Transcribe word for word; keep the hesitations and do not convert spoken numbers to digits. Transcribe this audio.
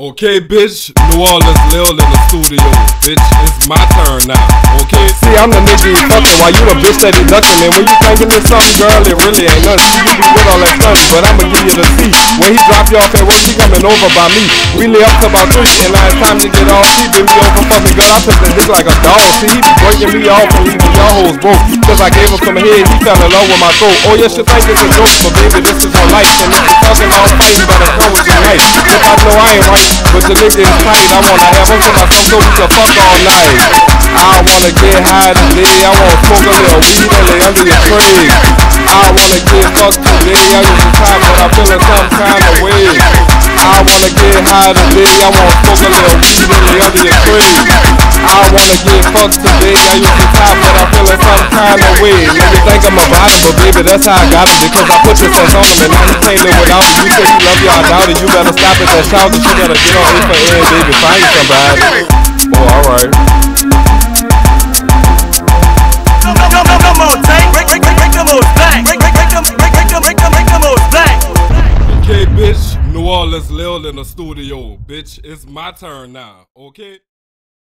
Okay, bitch, New Orleans Lil in the studio, bitch, it's my turn now, okay? See, I'm the nigga you fucking while you the bitch that he ducking. And when you thinking it's something, girl, it really ain't nothing. See, you be with all that stunning, but I'ma give you the C. When he drop you off at work, he coming over by me. We lay up to about three, and now it's time to get off. He been me over fucking girl, I took that dick like a dog. See, he be breaking me off and leaving y'all hoes broke. Cause I gave him some head, he fell in love with my throat. Oh yeah, shit think it's a joke, but baby, this is her life. And if you talking all fight, you better come with your life. If I know I ain't right, but the nigga is tight, I wanna have him to myself so we can fuck all night. I wanna get high today, I wanna smoke a little weed and lay under your tree. I wanna get fucked today, I used to try, but I'm feeling some kind of way. I wanna get high today, I wanna smoke a little weed and lay under your tree. I wanna get fucked today, I used to try, but I'm feeling some kind of way. Nigga think I'm about it, but baby, that's how I got it, because I put this ass on him and now he can't live without me. You say you love you, I doubt it, you better stop it, that shout, that you better get on A for N, baby, find somebody. Oh, alright. Okay, bitch, New Orleans Lil in the studio, bitch, it's my turn now, okay?